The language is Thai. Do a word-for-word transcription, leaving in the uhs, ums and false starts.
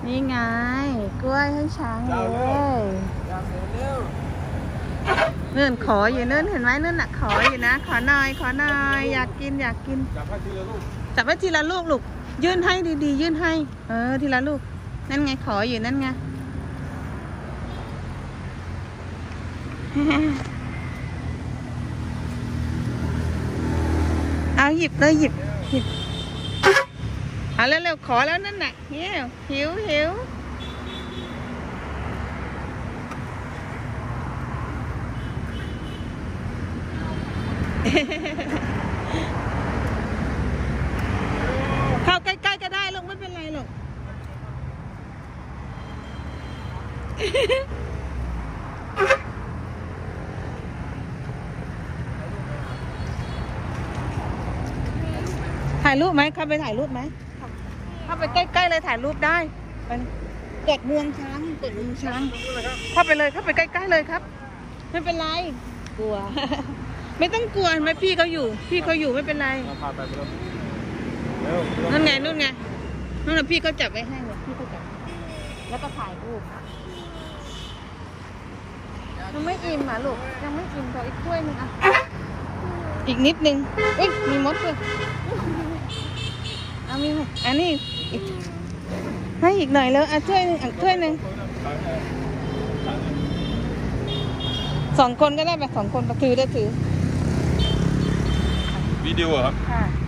นี่ไงกล้วยให้ช้างเลยเนื่นขออยู่เนื่นเห็นไหมเนื่นน่ะขออยู่นะขอหน่อยขอหน่อยอยากกินอยากกินจับให้ทีละลูกจับให้ทีละลูกลูกยื่นให้ดีๆยื่นให้เออทีละลูกนั่นไงขออยู่นั่นไงเอาหยิบเลยหยิบหยิบเอาแล้วเร็วขอแล้วนั่นน่ะหิวหิวหิวเข้าใกล้ๆก็ได้ลูกไม่เป็นไรหรอกถ่ายรูปไหมเข้าไปถ่ายรูปไหมเข้าไปใกล้ๆเลยถ่ายรูปได้กดงวงช้างกดงวงช้างเข้าไปเลยเข้าไปใกล้ๆเลยครับไม่เป็นไรกลัวไม่ต้องกลัวไหมพี่เขาอยู่พี่เขาอยู่ไม่เป็นไรนั่นไงนู่นไงนู่นน่ะพี่เขาจับไว้ให้เลยพี่เขาจับแล้วก็ถ่ายรูปยังไม่อิ่มอ่ะลูกยังไม่อิ่มขออีกถ้วยนึงอ่ะอีกนิดนึงอุ้ยมีมดด้วยเอามีอันนี้อีกให้อีกหน่อยแล้วอ่ะถ้วยนึงอ่ะถ้วยนึงสองคนก็ได้ไปสองคนถือได้ถือวิดีโอครับ